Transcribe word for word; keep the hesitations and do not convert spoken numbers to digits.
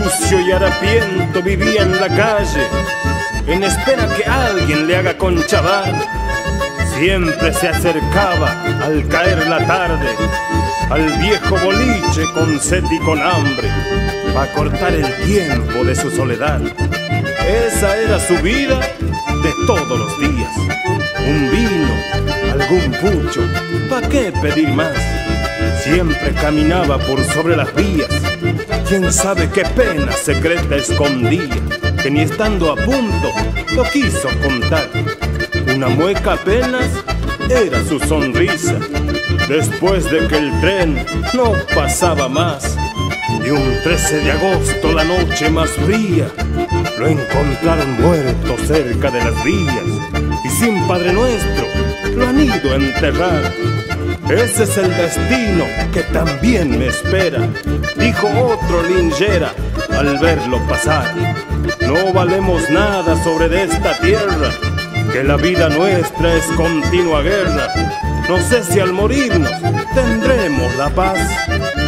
sucio y harapiento vivía en la calle, en espera que alguien le haga conchabar. Siempre se acercaba al caer la tarde al viejo boliche con sed y con hambre, para cortar el tiempo de su soledad. Esa era su vida de todos los días. Un vino, algún pucho, ¿pa' qué pedir más? Siempre caminaba por sobre las vías. Quién sabe qué pena secreta escondía, que ni estando a punto lo quiso contar. Una mueca apenas era su sonrisa, después de que el tren no pasaba más. Y un trece de agosto, la noche más fría, lo encontraron muerto cerca de las vías. Y sin Padre Nuestro lo han ido a enterrar. Ese es el destino que también me espera, dijo otro linchera al verlo pasar. No valemos nada sobre de esta tierra, que la vida nuestra es continua guerra. No sé si al morirnos tendremos la paz.